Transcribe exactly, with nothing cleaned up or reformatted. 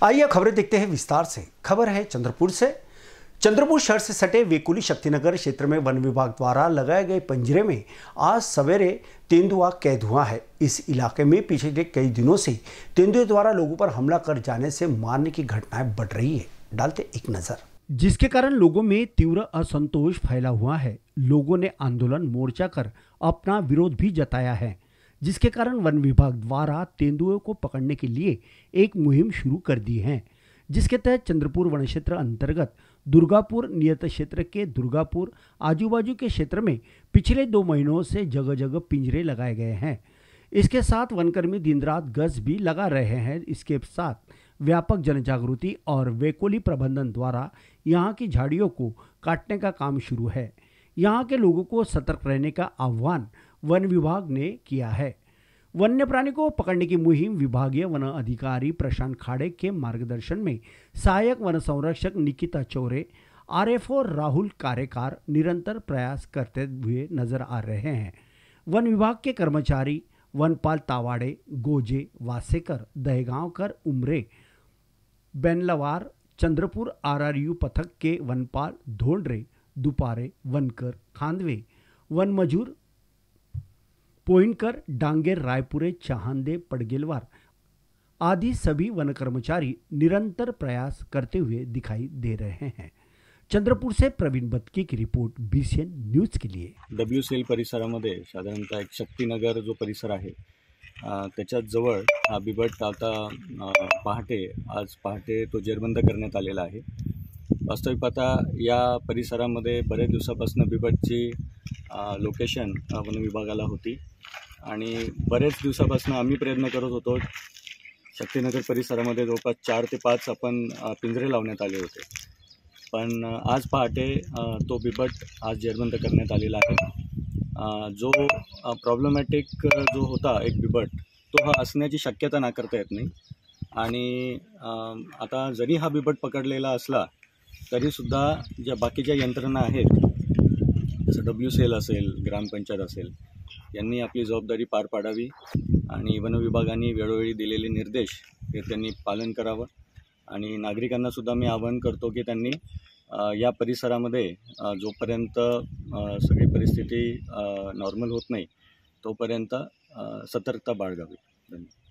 आइए खबरें देखते हैं विस्तार से। खबर है चंद्रपुर से। चंद्रपुर शहर से सटे वेकुली शक्तिनगर क्षेत्र में वन विभाग द्वारा लगाए गए पिंजरे में आज सवेरे तेंदुआ कैद हुआ है। इस इलाके में पिछले कई दिनों से तेंदुए द्वारा लोगों पर हमला कर जाने से मारने की घटनाएं बढ़ रही है। डालते एक नजर, जिसके कारण लोगों में तीव्र असंतोष फैला हुआ है। लोगों ने आंदोलन मोर्चा कर अपना विरोध भी जताया है, जिसके कारण वन विभाग द्वारा तेंदुओं को पकड़ने के लिए एक मुहिम शुरू कर दी है, जिसके तहत चंद्रपुर वन क्षेत्र अंतर्गत दुर्गापुर नियत क्षेत्र के दुर्गापुर आजू बाजू के क्षेत्र में पिछले दो महीनों से जगह जगह पिंजरे लगाए गए हैं। इसके साथ वनकर्मी दिन रात गश्त भी लगा रहे हैं। इसके साथ व्यापक जनजागृति और वेकोली प्रबंधन द्वारा यहाँ की झाड़ियों को काटने का काम शुरू है। यहाँ के लोगों को सतर्क रहने का आह्वान वन विभाग ने किया है। वन्य प्राणी को पकड़ने की मुहिम विभागीय वन अधिकारी प्रशांत खाड़े के मार्गदर्शन में सहायक वन संरक्षक निकिता चौरे, आरएफओ राहुल कार्यकार निरंतर प्रयास करते हुए नजर आ रहे हैं। वन विभाग के कर्मचारी वनपाल तावाड़े, गोजे, वासेकर, दहगांवकर, उमरे, बेनलवार, चंद्रपुर आरआरयू पथक के वनपाल धोंडरे, दुपारे, वनकर, खांदवे, वन मजूर पोइनकर, डांगेर, रायपुरे, चाहंदे, पड़गेलवार आदि सभी वन कर्मचारी निरंतर प्रयास करते हुए दिखाई दे रहे हैं। चंद्रपूर से प्रवीण बत्के की रिपोर्ट बीसीएन न्यूज के लिए। डब्ल्यूसीएल परिसरामध्ये साधारणतः एक शक्तिनगर जो परिसर आहे त्याच्याच जवळ हा बिबट आता पहाटे आज पहाटे तो जेरबंद करण्यात आलेला आहे। वास्तविक पाहता या परिसरामध्ये बरेच दिवसापासून बिबटची लोकेशन वन विभागाला होती आणि बरेच दिवसापासून आम्ही प्रयत्न करत होतो। शक्तिनगर परिसरामध्ये जवळपास चार ते पाच आपण पिंजरे लावण्यात आले होते, पण आज पहाटे तो बिबट आज जेरबंद करण्यात आलेला आहे। जो प्रॉब्लेमॅटिक जो होता एक बिबट, तो हा असण्याची शक्यता नाकारता येत नाही आणि आता जरी हा बिबट पकडलेला असला तरीसुद्धा ज्या बाकीच्या यंत्रणा आहेत जसं डब्ल्यूसीएल असेल, ग्रामपंचायत असेल, यांनी आपली जबाबदारी पार पाडावी आणि वन विभागाने वेळोवेळी दिलेले निर्देश हे त्यांनी पालन करावं आणि नागरिकांनासुद्धा मी आवाहन करतो की त्यांनी या परिसरामध्ये जोपर्यंत सगळी परिस्थिती नॉर्मल होत नाही तोपर्यंत सतर्कता बाळगावी। धन्यवाद।